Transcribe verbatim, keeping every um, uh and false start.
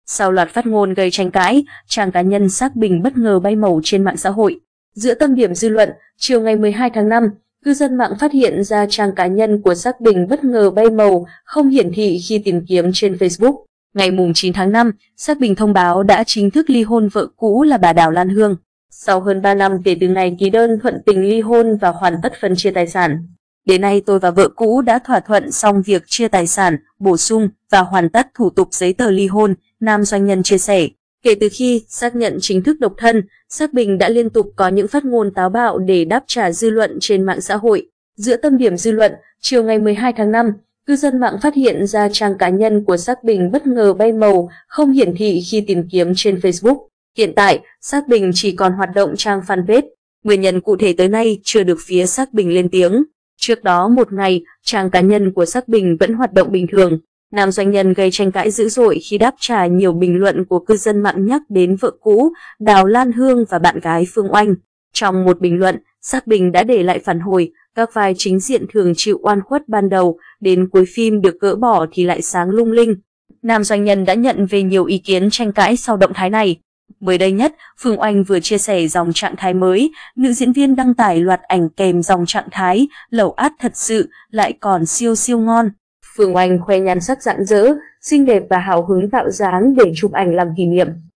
Sau loạt phát ngôn gây tranh cãi, trang cá nhân Sắc Bình bất ngờ bay màu trên mạng xã hội. Giữa tâm điểm dư luận, chiều ngày mười hai tháng năm, cư dân mạng phát hiện ra trang cá nhân của Sắc Bình bất ngờ bay màu, không hiển thị khi tìm kiếm trên Facebook. Ngày chín tháng năm, Sắc Bình thông báo đã chính thức ly hôn vợ cũ là bà Đào Lan Hương. Sau hơn ba năm kể từ ngày ký đơn thuận tình ly hôn và hoàn tất phân chia tài sản. Đến nay tôi và vợ cũ đã thỏa thuận xong việc chia tài sản, bổ sung và hoàn tất thủ tục giấy tờ ly hôn, nam doanh nhân chia sẻ. Kể từ khi xác nhận chính thức độc thân, Sắc Bình đã liên tục có những phát ngôn táo bạo để đáp trả dư luận trên mạng xã hội. Giữa tâm điểm dư luận, chiều ngày mười hai tháng năm, cư dân mạng phát hiện ra trang cá nhân của Sắc Bình bất ngờ bay màu, không hiển thị khi tìm kiếm trên Facebook. Hiện tại, Sắc Bình chỉ còn hoạt động trang fanpage. Nguyên nhân cụ thể tới nay chưa được phía Sắc Bình lên tiếng. Trước đó một ngày, trang cá nhân của Sắc Bình vẫn hoạt động bình thường. Nam doanh nhân gây tranh cãi dữ dội khi đáp trả nhiều bình luận của cư dân mạng nhắc đến vợ cũ, Đào Lan Hương và bạn gái Phương Oanh. Trong một bình luận, Sắc Bình đã để lại phản hồi, các vai chính diện thường chịu oan khuất ban đầu, đến cuối phim được gỡ bỏ thì lại sáng lung linh. Nam doanh nhân đã nhận về nhiều ý kiến tranh cãi sau động thái này. Mới đây nhất, Phương Oanh vừa chia sẻ dòng trạng thái mới, nữ diễn viên đăng tải loạt ảnh kèm dòng trạng thái, lẩu át thật sự, lại còn siêu siêu ngon. Phương Oanh khoe nhan sắc rạng rỡ, xinh đẹp và hào hứng tạo dáng để chụp ảnh làm kỷ niệm.